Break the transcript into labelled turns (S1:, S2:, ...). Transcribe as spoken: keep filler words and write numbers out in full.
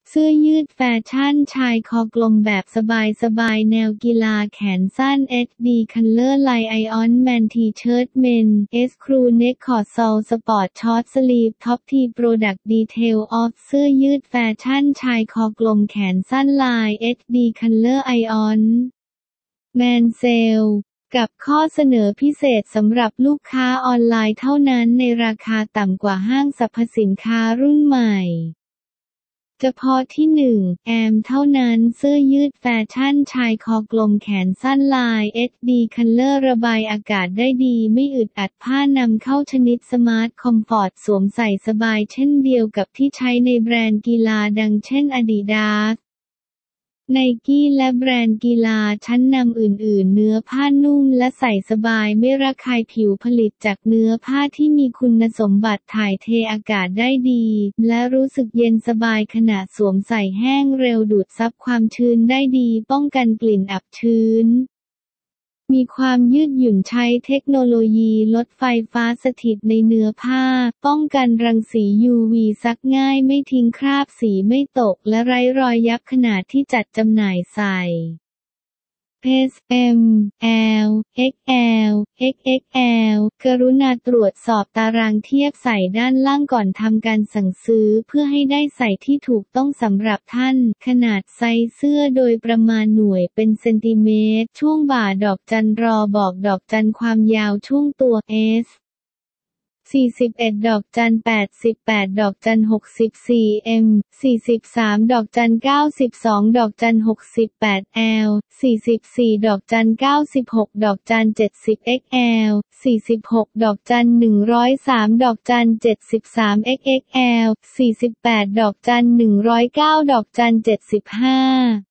S1: เสื้อยืดแฟชั่นชายคอกลมแบบสบายๆแนวกีฬาแขนสั้น เอช ดี Color Line Iron Man T-shirt Men S Crew Neck Cosole Sport Short Sleeve Top T Product Detail of เสื้อยืดแฟชั่นชายคอกลมแขนสั้นลาย เอช ดี Color Iron Man Sale กับข้อเสนอพิเศษสำหรับลูกค้าออนไลน์เท่านั้นในราคาต่ำกว่าห้างสรรพสินค้ารุ่นใหม่เฉพาะที่หนึ่งแอมเท่านั้นเสื้อยืดแฟชั่นชายคอกลมแขนสั้นลาย เอช ดี Color ระบายอากาศได้ดีไม่อึดอัดผ้านำเข้าชนิดสมาร์ทคอมฟอร์ตสวมใส่สบายเช่นเดียวกับที่ใช้ในแบรนด์กีฬาดังเช่น Adidasไนกี้และแบรนด์กีฬาชั้นนำอื่นๆเนื้อผ้านุ่มและใส่สบายไม่ระคายผิวผลิตจากเนื้อผ้าที่มีคุณสมบัติถ่ายเทอากาศได้ดีและรู้สึกเย็นสบายขณะสวมใส่แห้งเร็วดูดซับความชื้นได้ดีป้องกันกลิ่นอับชื้นมีความยืดหยุ่นใช้เทคโนโลยีลดไฟฟ้าสถิตในเนื้อผ้าป้องกันรังสี ยู วี ซักง่ายไม่ทิ้งคราบสีไม่ตกและไร้รอยยับขณะที่จัดจำหน่ายใส่ S เอ็ม แอล เอ็กซ์ แอล เอ็กซ์ เอ็กซ์ แอล กรุณาตรวจสอบตารางเทียบใส่ด้านล่างก่อนทำการสั่งซื้อเพื่อให้ได้ใส่ที่ถูกต้องสำหรับท่านขนาดไซส์เสื้อโดยประมาณหน่วยเป็นเซนติเมตรช่วงบ่าดอกจันรอบอกดอกจันความยาวช่วงตัว Sสี่สิบเอ็ดดอกจันแปดสิบแปดดอกจันหกสิบสี่ เอ็ม สี่สิบสามดอกจันเก้าสิบสองดอกจันหกสิบแปด แอล สี่สิบสี่ดอกจันเก้าสิบหกดอกจันเจ็ดสิบ เอ็กซ์ แอล สี่สิบหกดอกจันหนึ่งร้อยสามดอกจันเจ็ดสิบสาม เอ็กซ์ เอ็กซ์ แอล สี่สิบแปดดอกจันหนึ่งร้อยเก้าดอกจันเจ็ดสิบห้า